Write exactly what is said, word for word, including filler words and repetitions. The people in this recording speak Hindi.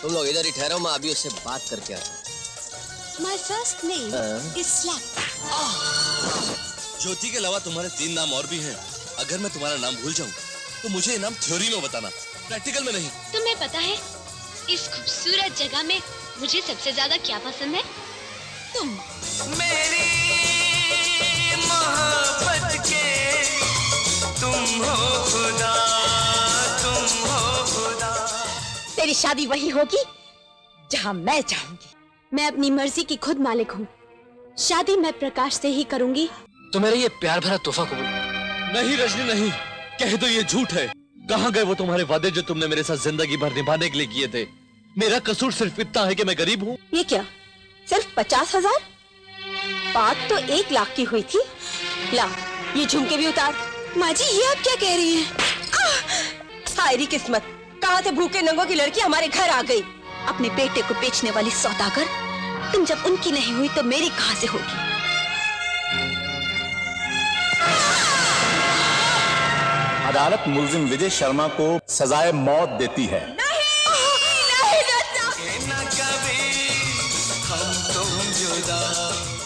तुम लोग इधर ही ठहरो, मैं अभी उससे बात करके आता हूँ। My first name is Slap. ज्योति के अलावा तुम्हारे तीन नाम और भी हैं। अगर मैं तुम्हारा नाम भूल जाऊं तो मुझे ये नाम थ्योरी में बताना, प्रैक्टिकल में नहीं। तुम्हें पता है इस खूबसूरत जगह में मुझे सबसे ज्यादा क्या पसंद है? तुम। मेरी मोहब्बत के तुम हो खुदा, तुम हो खुदा। तेरी शादी वही होगी जहाँ मैं चाहूंगी। मैं अपनी मर्जी की खुद मालिक हूँ। शादी मैं प्रकाश से ही करूंगी। तो मेरा ये प्यार भरा तोहफा कबूल। नहीं रजनी नहीं, कह दो ये झूठ है। कहाँ गए वो तुम्हारे वादे जो तुमने मेरे साथ जिंदगी भर निभाने के लिए किए थे? मेरा कसूर सिर्फ इतना है कि मैं गरीब हूँ। ये क्या, सिर्फ पचास हजार? बात तो एक लाख की हुई थी। ला, ये झुमके भी उतार। माँ जी, ये आप क्या कह रही हैं? सारी किस्मत, कहाँ से भूखे नंगों की लड़की हमारे घर आ गई। अपने बेटे को बेचने वाली सौदागर, तुम जब उनकी नहीं हुई तो मेरी कहाँ से होगी? अदालत मुलजिम विजय शर्मा को सजाए मौत देती है। नहीं, नहीं, ना कभी हम तुम जुदा